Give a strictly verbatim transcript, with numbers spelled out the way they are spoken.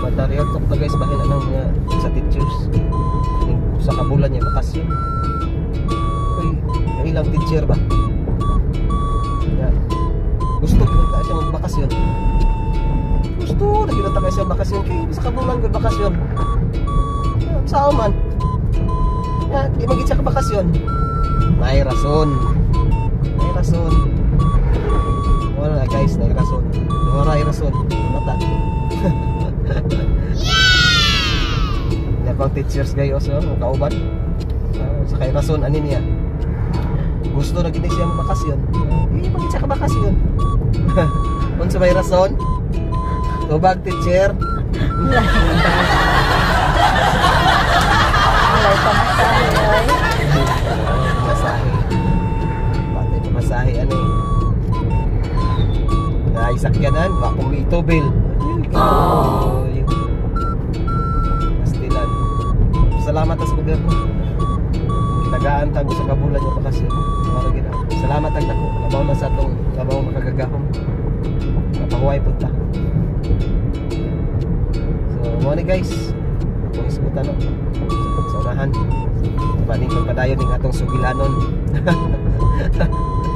Mataryotok na guys, bahin anang mga sa teachers. Sa kabulan niya bakasyon. Uy, yung ilang teacher ba? Yan. Gusto kita siya magbakasyon. Gusto na kita siya magbakasyon. Kaya sa kabulan ko bakasyon. Saan man? Yan, di magit siya kabakasyon. May rason. May rason. Wala na guys, may rason. Wala may rason. Mata. Pang teachers gayo so kauban uh, sa kay rason ani niya gusto na gini siya bakasyon eh bakit siya ka bakasyon unsa may rason tubag teacher Malay pa masahe masahe pati pa masahe ani na isakyanan wa kung itobil oh salamat sa gobyerno. Tagaan tago sa kabulan niya bakasyon. Para gina. Salamat ang dako. Labaw na sa atong labaw makagagahom. Kapahuay punta. So, mo ni guys. Kung isgutan no. Sa unahan. Maning pagpadayon ning atong sugilanon.